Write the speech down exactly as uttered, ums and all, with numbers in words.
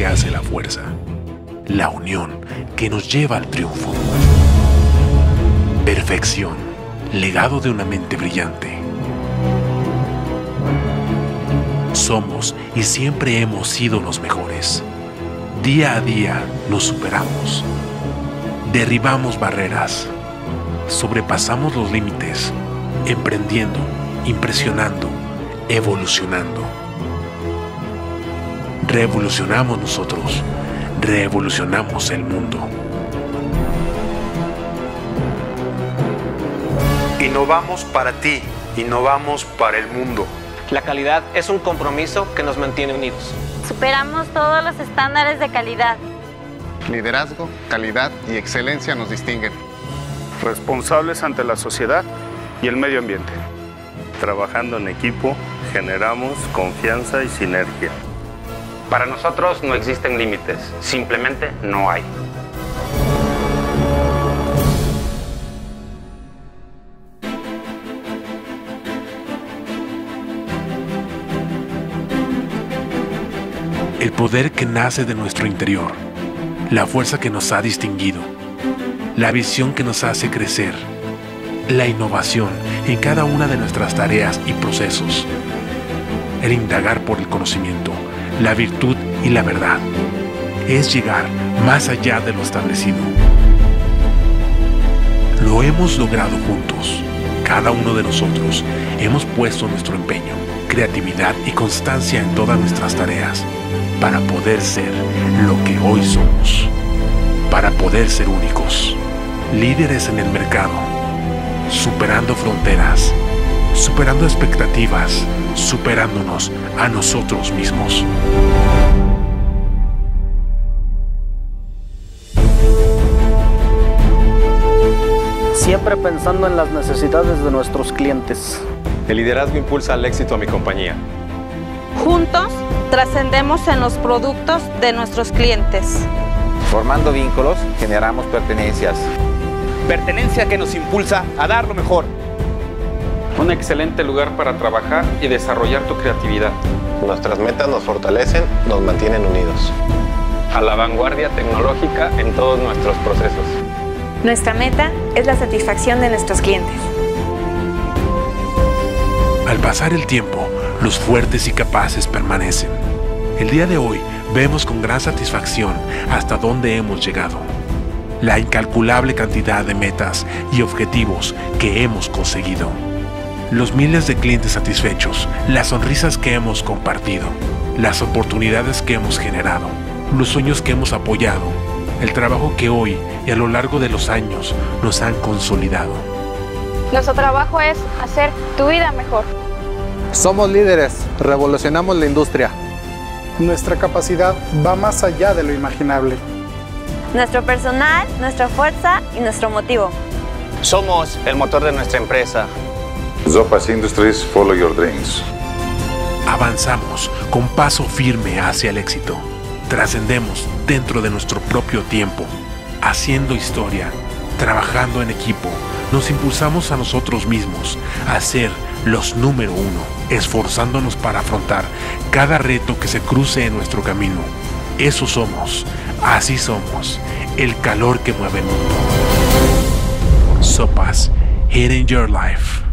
que hace la fuerza, la unión que nos lleva al triunfo. Perfección, legado de una mente brillante. Somos y siempre hemos sido los mejores. Día a día nos superamos. Derribamos barreras. Sobrepasamos los límites, emprendiendo, impresionando, evolucionando. Revolucionamos nosotros, revolucionamos el mundo. Innovamos para ti, innovamos para el mundo. La calidad es un compromiso que nos mantiene unidos. Superamos todos los estándares de calidad. Liderazgo, calidad y excelencia nos distinguen. Responsables ante la sociedad y el medio ambiente. Trabajando en equipo, generamos confianza y sinergia. Para nosotros no existen límites, simplemente no hay. El poder que nace de nuestro interior, la fuerza que nos ha distinguido, la visión que nos hace crecer, la innovación en cada una de nuestras tareas y procesos, el indagar por el conocimiento, la virtud y la verdad, es llegar más allá de lo establecido. Lo hemos logrado juntos. Cada uno de nosotros hemos puesto nuestro empeño, creatividad y constancia en todas nuestras tareas para poder ser lo que hoy somos, para poder ser únicos, líderes en el mercado, superando fronteras, superando expectativas, superándonos a nosotros mismos. Siempre pensando en las necesidades de nuestros clientes. El liderazgo impulsa al éxito a mi compañía. Juntos, trascendemos en los productos de nuestros clientes. Formando vínculos, generamos pertenencias. Pertenencia que nos impulsa a dar lo mejor. Un excelente lugar para trabajar y desarrollar tu creatividad. Nuestras metas nos fortalecen, nos mantienen unidos. A la vanguardia tecnológica en todos nuestros procesos. Nuestra meta es la satisfacción de nuestros clientes. Al pasar el tiempo, los fuertes y capaces permanecen. El día de hoy vemos con gran satisfacción hasta dónde hemos llegado. La incalculable cantidad de metas y objetivos que hemos conseguido. Los miles de clientes satisfechos, las sonrisas que hemos compartido, las oportunidades que hemos generado, los sueños que hemos apoyado, el trabajo que hoy y a lo largo de los años nos han consolidado. Nuestro trabajo es hacer tu vida mejor. Somos líderes, revolucionamos la industria. Nuestra capacidad va más allá de lo imaginable. Nuestro personal, nuestra fuerza y nuestro motivo. Somos el motor de nuestra empresa. Zopas Industries, follow your dreams. Avanzamos con paso firme hacia el éxito. Trascendemos dentro de nuestro propio tiempo, haciendo historia, trabajando en equipo. Nos impulsamos a nosotros mismos a ser los número uno, esforzándonos para afrontar cada reto que se cruce en nuestro camino. Eso somos, así somos, el calor que mueve el mundo. Zopas, Hidden Your Life.